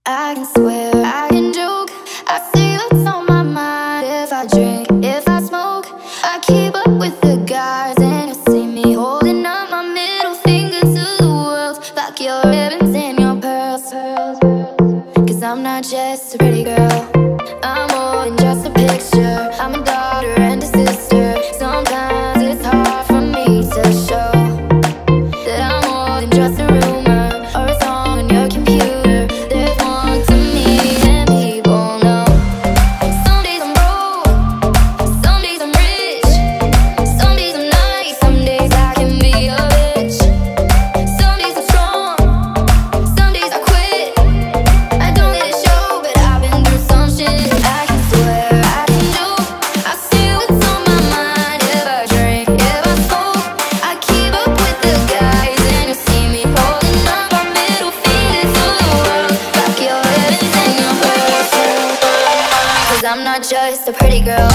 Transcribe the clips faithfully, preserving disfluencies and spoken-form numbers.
I can swear, I can joke, I say what's on my mind. If I drink, if I smoke, I keep up with the guys. And you see me holding up my middle finger to the world, like your ribbons and your pearls. Cause I'm not just a pretty girl, I'm more than just a picture. I'm a daughter and a sister. Sometimes it's hard for me to show that I'm more than just a rumor or a song on your computer. There's more to me than people know. Some days I'm broke, some days I'm rich, some days I'm nice, some days I can be a bitch. Some days I'm strong, some days I quit. I don't let it show, but I've been through some shit. I can swear, I can joke, I say what's on my mind. If I drink, if I smoke, I keep up with the guys. And you see me holding up our middle fingers to the world, like your ribbons and your pearls. Cause I'm not just a pretty girl.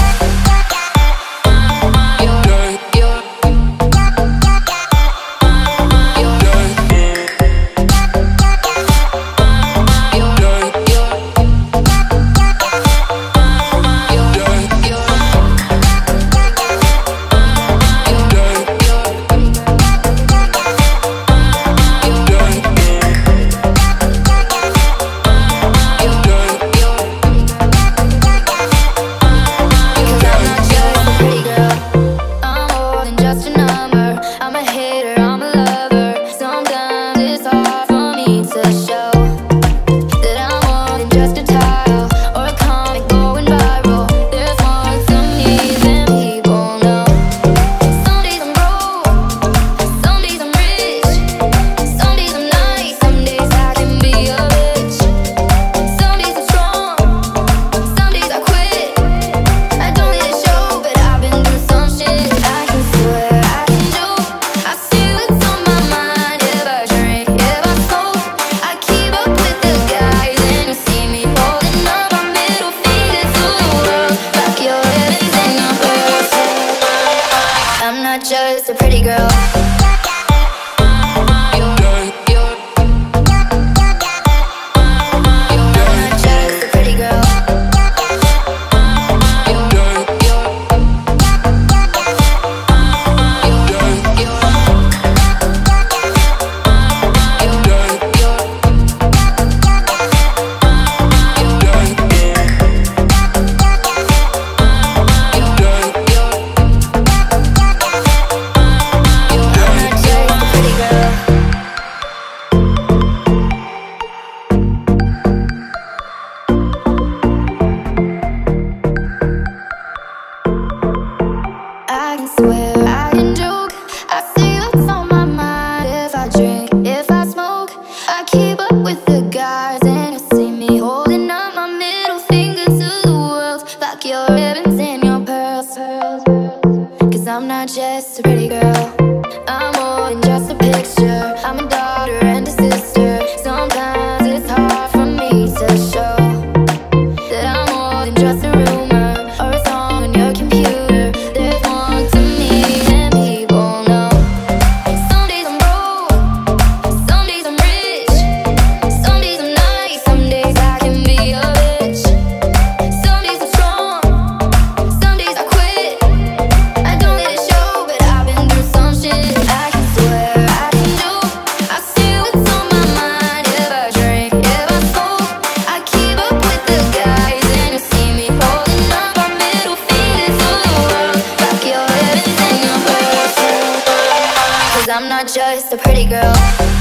Just a number, I'm a hater, I'm a lover. Sometimes it's hard for me to show that I'm more than just a tile or a comic going viral. There's more to me than people know. Some days I'm broke, some days I'm rich, some days I'm nice, some days I can be a bitch. Some days I'm strong, some days I quit. I don't let it show, but I've been through some shit. I can swear, I can joke, I say what's on my mind. If I drink, if I smoke, I keep up with the guys. And you see me holding up my middle finger to the world, like your ribbons and your pearls. I'm not just a pretty girl. I can swear, I can joke, I say what's on my mind. If I drink, if I smoke, I keep up with the guys. And you see me holding up my middle finger to the world, like your ribbons and your pearls. Cause I'm not just a pretty girl, I'm more than just a picture. I'm a daughter and a sister. Sometimes it's hard for me to show that I'm more than just a rumor or a song on your computer. There's more to me than people know. Some days I'm broke, some days I'm rich, some days I'm nice, some days I can be a bitch. Some days I'm strong, some days I quit. I don't let it show, but I've been through some shit. I can swear, I can joke, I say what's on my mind. If I drink, if I smoke, I keep up with the guys. And you see me holding up our middle fingers to the world, like your ribbons and your pearls. Cause I'm not just a pretty girl.